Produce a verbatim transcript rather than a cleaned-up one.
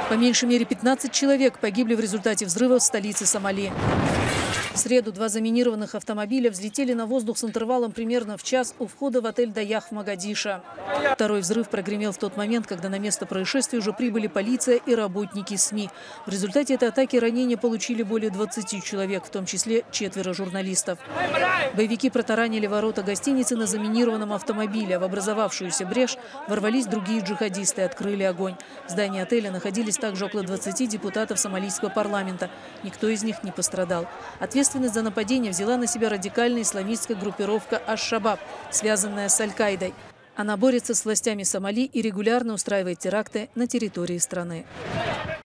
По меньшей мере пятнадцать человек погибли в результате взрыва в столице Сомали. В среду два заминированных автомобиля взлетели на воздух с интервалом примерно в час у входа в отель «Даях» в Могадишо. Второй взрыв прогремел в тот момент, когда на место происшествия уже прибыли полиция и работники СМИ. В результате этой атаки ранения получили более двадцати человек, в том числе четверо журналистов. Боевики протаранили ворота гостиницы на заминированном автомобиле. В образовавшуюся брешь ворвались другие джихадисты и открыли огонь. В здании отеля находились также около двадцати депутатов сомалийского парламента. Никто из них не пострадал. Ответственность за нападение взяла на себя радикальная исламистская группировка «Аш-Шабаб», связанная с Аль-Каидой. Она борется с властями Сомали и регулярно устраивает теракты на территории страны.